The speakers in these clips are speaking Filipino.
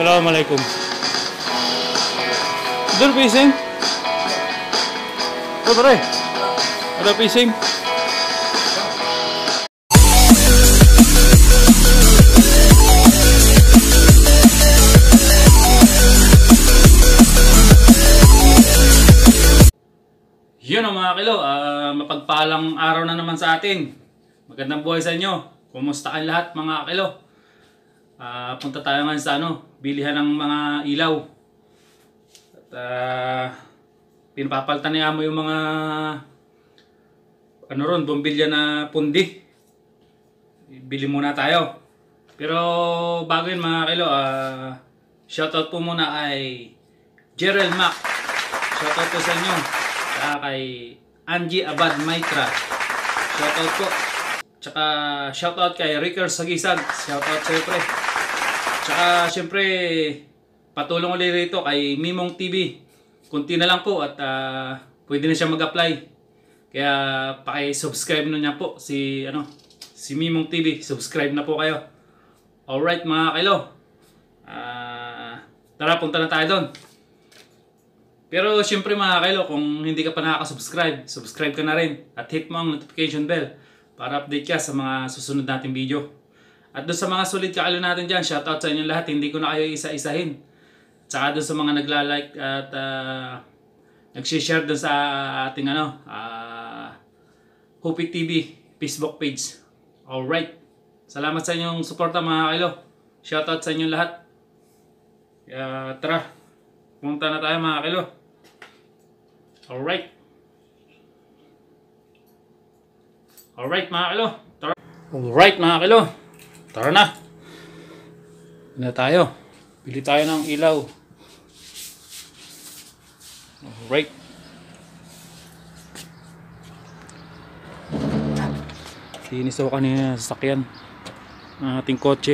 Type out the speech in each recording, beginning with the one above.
Assalamualaikum. Doon pising? Oh, pare. Ada pising? Yun ang mga kilo, mapagpalang araw na naman sa atin. Magandang buhay sa inyo. Kumusta kayo lahat mga kilo? Punta tayo ngayon sa bilihan ng mga ilaw. At pinapapalitan niya mo yung mga bombilya na pundi. Bili muna tayo. Pero bago yun mga kilo, shoutout po muna kay Gerald Mac. Shoutout po sa inyo. Kay Angie Abad Maitra, shoutout po. Tsaka shoutout kay Ricker Sagisag, shoutout sa'yo pre. Tsaka syempre patulong ulit rito kay Mimong TV. Kunti na lang po at pwede na siya mag-apply. Kaya paki-subscribe na niya po si Mimong TV. Subscribe na po kayo. Alright mga kilo, tara punta na tayo doon. Pero syempre mga kailo, kung hindi ka pa nakaka-subscribe, subscribe ka na rin at hit mo ang notification bell para update ka sa mga susunod nating video. At doon sa mga solid kailo natin dyan, shoutout sa inyo lahat, hindi ko na kayo isa-isahin. Tsaka doon sa mga nagla-like at nag-share doon sa ating Hupit TV Facebook page. Alright, salamat sa inyong suporta mga kailo. Shoutout sa inyo lahat. Tara, pumunta na tayo mga kailo. Alright. Alright mga kilo. Tara. Alright mga kilo. Tara na. Bili na tayo. Bili tayo ng ilaw. Alright. Linis ako kanina sa sasakyan ng ating kotse.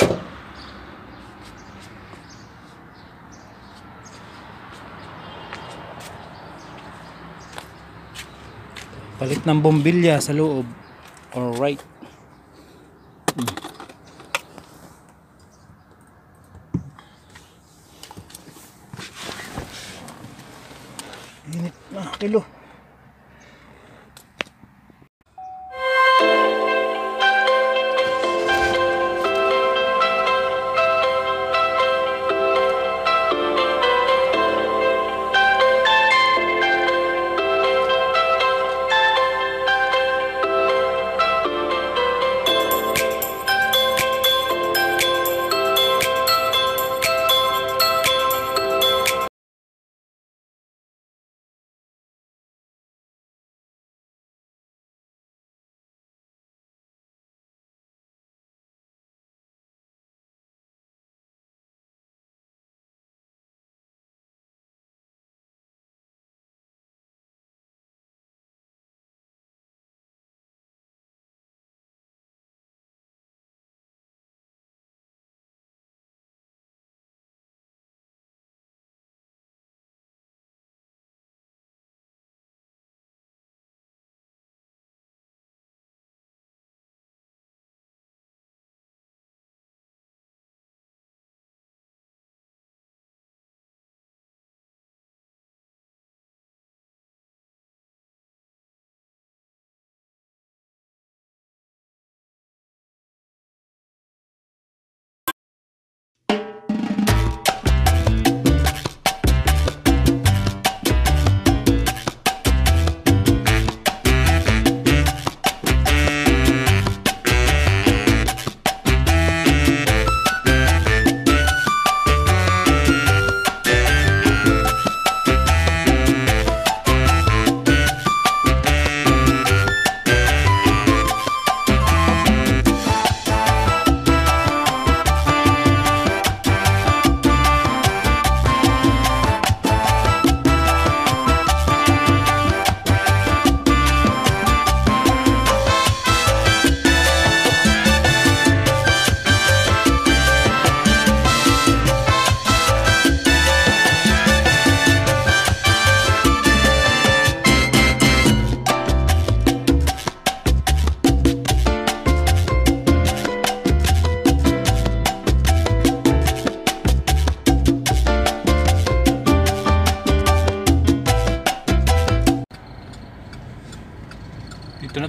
Palit ng bombilya sa loob. Alright. Init na kilo.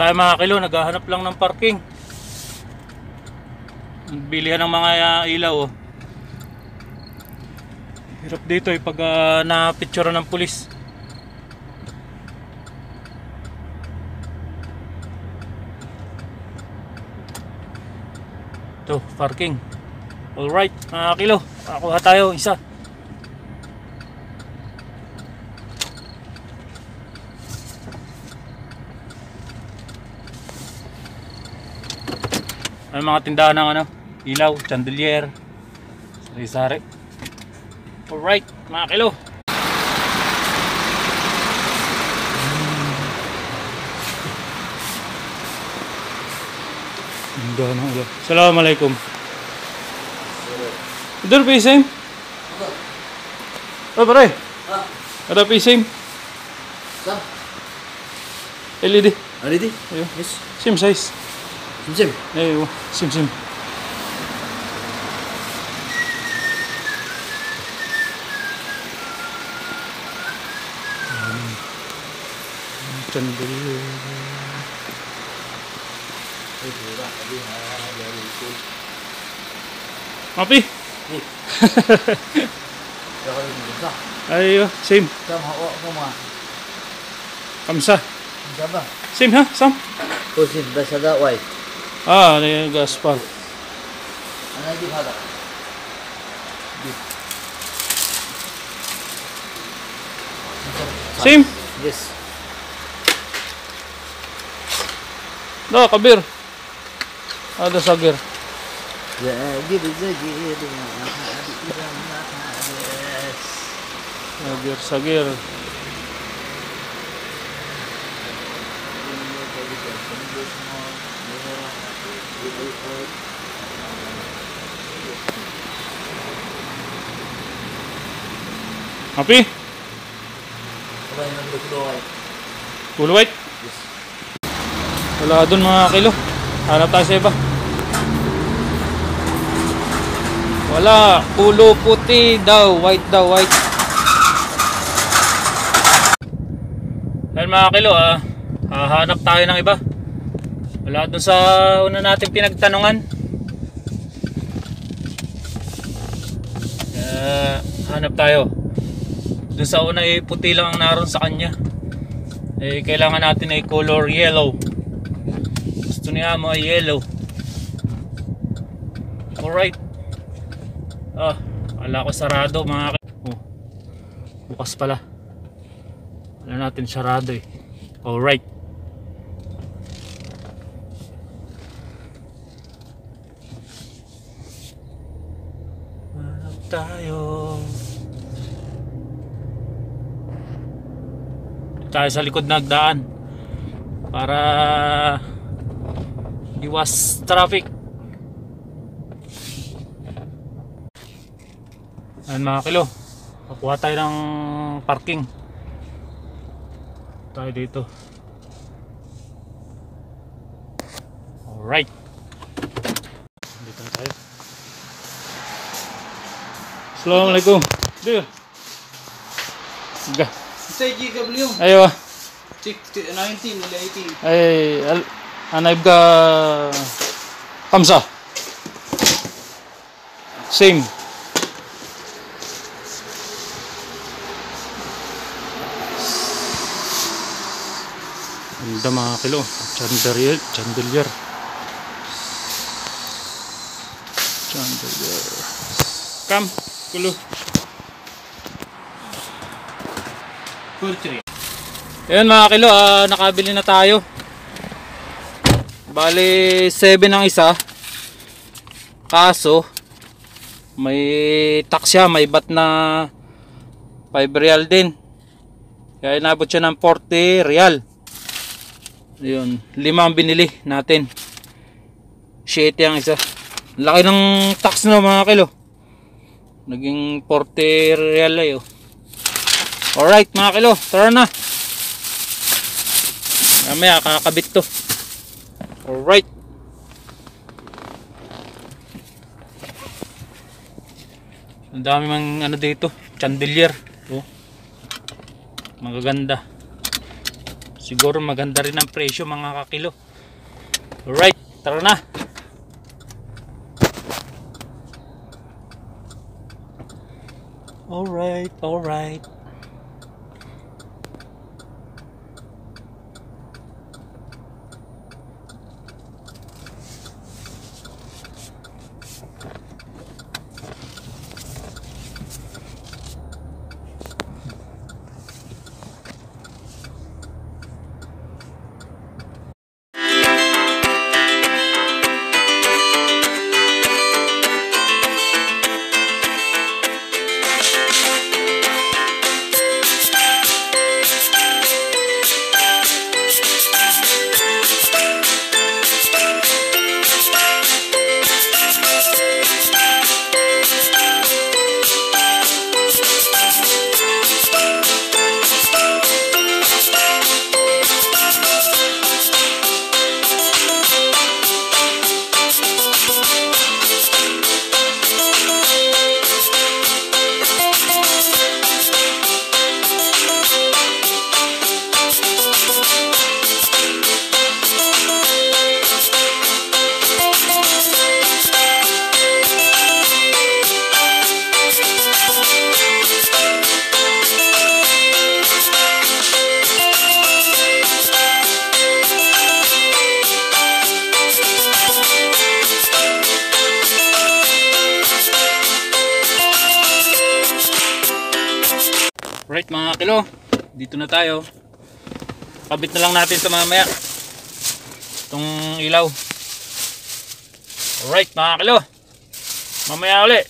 tayo mga kilo, naghahanap lang ng parking. Bilihan ng mga ilaw oh. Hirap dito pag na-picture ng pulis. Ito, parking. Alright mga kilo, makakuha tayo isa. May mga tindahan ng ano, ilaw, chandelier, sari-sari. Alright mga kilo. Assalamualaikum. Idul pising? Oh pare. Ada pising? Saan? LED. LED? Ayo. Yes. Same size. Sim. Ayo, sim. Chandelier. Mapi? Ayo, same. Saan hawa ko mga? Kamsa. Saan ba? Same ha, Sam? Kusin, basada, white. Ah, ini gaspar. Ano yung hada? Same. Yes. No, kabir. Ada sagir. Zagir. Sagir. Api? Wala yung naglutuloy. Full white? Yes. Wala dun mga kilo. Hanap tayo sa iba. Wala. Pulo puti daw. White daw. White. Dahil mga kilo hahanap tayo ng iba. Wala dun sa una natin pinagtanungan. Hanap tayo. Dun sa una puti lang ang naroon sa kanya. Kailangan natin ay color yellow. Gusto niya mo ay yellow. Alright. Wala ko sarado mga bukas pala. Wala natin sarado eh. Alright. Hanap tayo. Tayo sa likod nagdaan para iwas traffic. Ayan mga kilo, kukuha tayo ng parking tayo dito. Alright, dito na tayo. Assalamualaikum. Dito Say GW. ayo 19 nila 18. ay anayb ka kamsa same. Ganda mga kilo, chandelier kam kulo. Ayan mga kilo, nakabili na tayo. Bali 7 ang isa. Kaso may tax siya, may bat na 5 real din. Kaya inabot siya ng 40 real. Ayun, 5 ang binili natin. 7 ang isa. Laki ng tax na mga kilo. Naging 40 real ay oh. Alright mga kilo, tara na. Mamaya kakabit to. Alright. Ang dami mang ano dito, chandelier. Oh. Magaganda. Siguro maganda rin ang presyo mga kakilo. Alright, tara na. Alright, alright. Right mga kilo, dito na tayo. Kabit na lang natin ito mamaya, itong ilaw. Alright mga kilo, mamaya uli.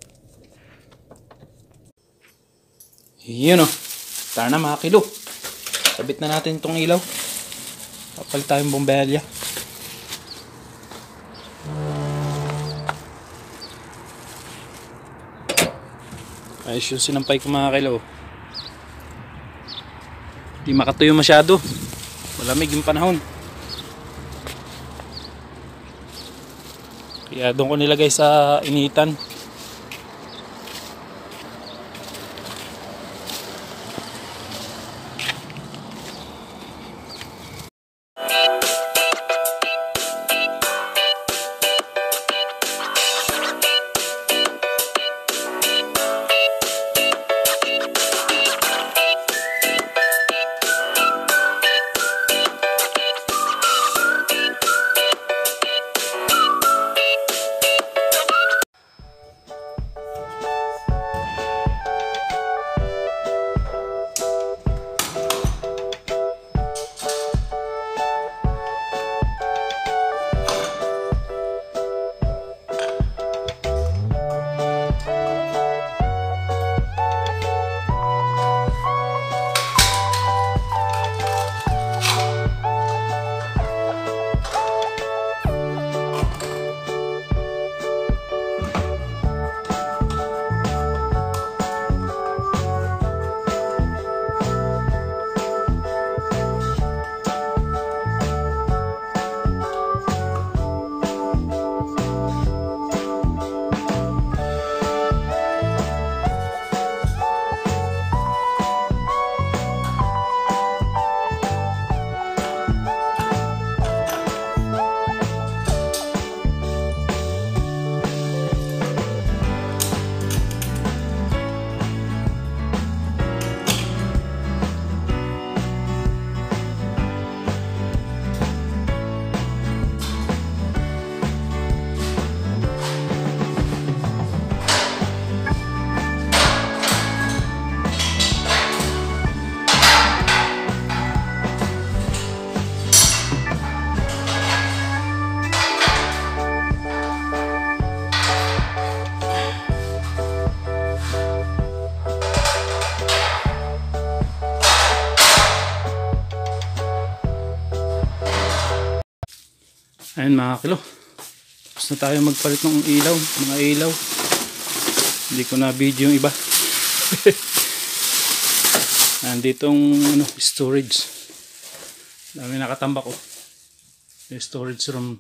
Yun o, tara na mga kilo. Kabit na natin itong ilaw. Kapal tayong bombelya. Ayos yung sinampay ko mga kilo. Di makatuyo masyado, malamig yung panahon, kaya doon ko nilagay sa initan. Ayun mga kilo, tapos na tayo magpalit ng ilaw, mga ilaw. Hindi ko na video yung iba. Nanditong ano, storage. Dami nakatambak ko. Yung storage room.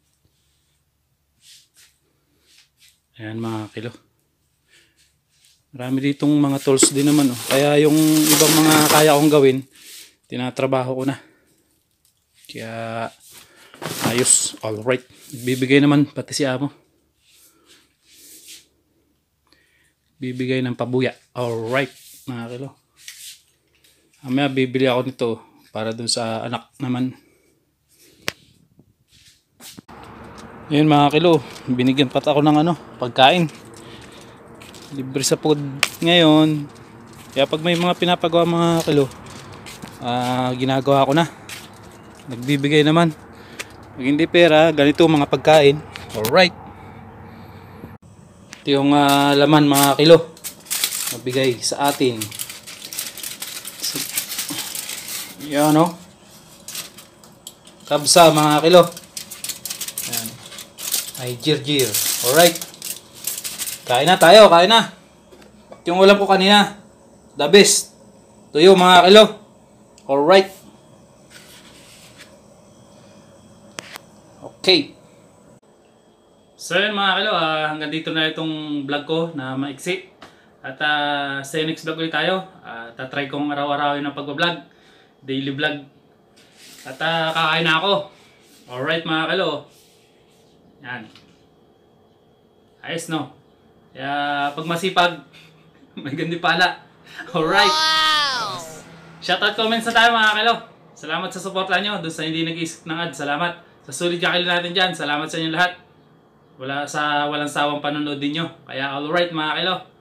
Ayan mga kilo. Marami ditong mga tools din naman. Oh. Kaya yung ibang mga kaya kong gawin, tinatrabaho ko na. Kaya ayos. Alright. Bibigay naman pati si Amo. Bibigay ng pabuya. Alright mga kilo. Mamaya bibili ako nito para dun sa anak naman. Yun mga kilo. Binigyan pat ako ng pagkain. Libre sa food ngayon. Kaya pag may mga pinapagawa mga kilo, ginagawa ko na. Nagbibigay naman. Pag hindi pera, ganito mga pagkain. Alright. Ito yung laman mga kilo. Mabigay sa atin. Yan o. Kabsa mga kilo. Yan. Ay jirjir. Alright. Kain na tayo, kain na. Ito yung ulam ko kanina. The best. Tuyo mga kilo. Alright. Okay. So yun mga kilo, hanggang dito na itong vlog ko na maiksi. At sa next vlog ulit tayo. Tatry kong araw-arawin ng pag-vlog. Daily vlog. At kakain na ako. Alright mga kilo. Yan. Ayos no? Kaya pag masipag, may gandi pala. Alright. Wow! Shoutout comments na tayo mga kilo. Salamat sa suporta nyo. Doon sa hindi nag-iisip ng ad. Salamat. Sa sulit kakilo natin dyan. Salamat sa inyo lahat. Walang sawang panonood din nyo. Kaya alright mga kilo.